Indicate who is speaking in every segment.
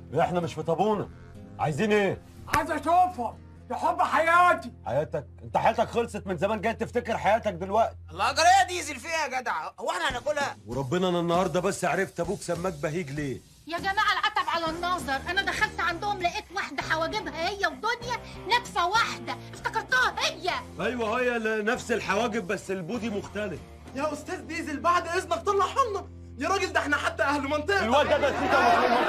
Speaker 1: احنا مش في طابونه. عايزين ايه؟
Speaker 2: عايز اشوفها، ده حب حياتي.
Speaker 1: حياتك؟ انت حياتك خلصت من زمان، جاي تفتكر حياتك دلوقتي؟
Speaker 3: الله جريه ديزل فيها يا جدع، هو احنا هناكلها؟
Speaker 1: وربنا انا النهارده بس عرفت ابوك سماك بهيج ليه.
Speaker 4: يا جماعه العتب على النظر، انا دخلت عندهم لقيت واحده حواجبها هي ودنيا نتفه واحده، افتكرتها هي.
Speaker 1: ايوه هي نفس الحواجب بس البودي مختلف.
Speaker 5: يا استاذ ديزل بعد اذنك طلعها لنا يا راجل، ده احنا حتى اهل منطقه.
Speaker 1: الواد ده بس انت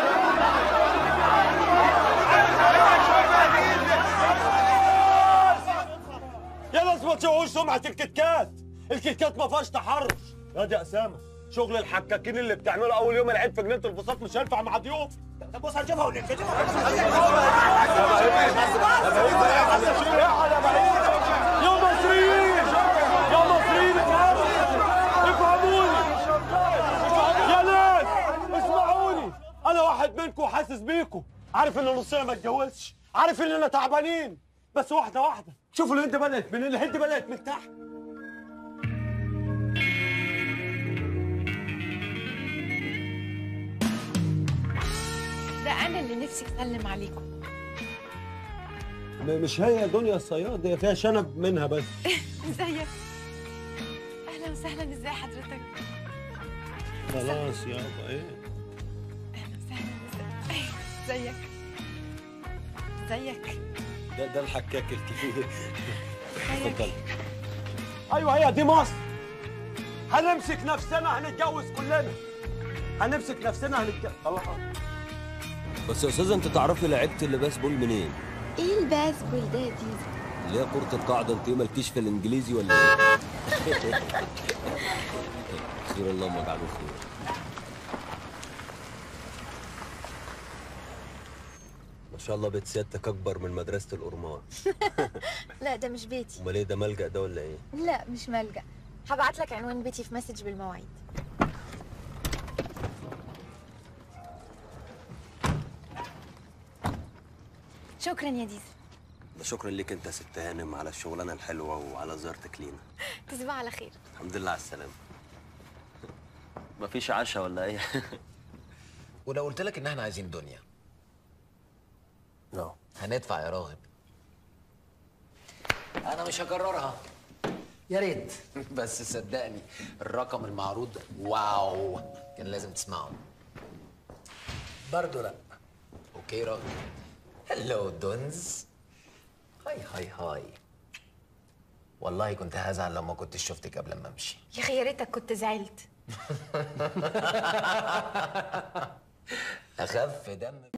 Speaker 1: يا ناس ما تشوهوش سمعه الكتكات. الكتكات ما فيهاش تحرش. يا دي اسامه، شغل الحكاكين اللي بتعمله اول يوم العيد في جنينه البساط مش هينفع مع ضيوف.
Speaker 3: طب بص هنشوفها وننفذها.
Speaker 1: يا مصريين يا مصريين افهموني يا ناس، اسمعوني. انا واحد منكم وحاسس بيكم، عارف ان نصنا ما اتجوزش، عارف اننا تعبانين، بس واحده واحده. شوفوا الهند بدات منين، الهند بدات من تحت.
Speaker 6: ده انا اللي نفسي اسلم عليكم.
Speaker 1: مش هي دنيا الصياد، هي فيها شنب منها بس.
Speaker 6: ازيك؟ اهلا وسهلا، ازي حضرتك؟
Speaker 1: خلاص يابا ايه؟
Speaker 6: اهلا وسهلا، ازيك؟ ازيك؟
Speaker 1: ده الحكاك الكبير.
Speaker 6: ازيك؟
Speaker 1: ايوه هي دي مصر. هنمسك نفسنا هنتجوز كلنا. هنمسك نفسنا هنتجوز. الله.
Speaker 7: بس يا استاذه انت تعرفي لعيبه الباسبول منين؟
Speaker 6: ايه الباسبول ده يا ديزل؟
Speaker 7: اللي هي كرة القاعدة، انت مالكيش في الانجليزي ولا ايه؟ خير اللهم اجعله خير. ما شاء الله بيت سيادتك اكبر من مدرسة الأورمان.
Speaker 6: لا ده مش بيتي.
Speaker 7: امال ايه ده، ملجأ ده ولا ايه؟
Speaker 6: لا مش ملجأ، هبعت لك عنوان بيتي في مسج بالمواعيد. شكرا يا ديزل.
Speaker 7: ده شكرا ليك انت يا ست هانم على الشغلانة الحلوة وعلى زيارتك لينا.
Speaker 6: تصبح على خير.
Speaker 7: الحمد لله على السلامة. مفيش عشاء ولا ايه؟
Speaker 3: ولو قلت لك ان احنا عايزين دنيا
Speaker 7: لا
Speaker 3: هندفع يا راغب. انا مش هكررها يا ريت، بس صدقني الرقم المعروض واو، كان لازم تسمعه. برضه لا. اوكي راغب. هلو دونز. هاي والله كنت هزعل لو ما كنتش شفتك قبل ما امشي.
Speaker 6: يا اخي يا ريتك كنت زعلت.
Speaker 3: اخف دم.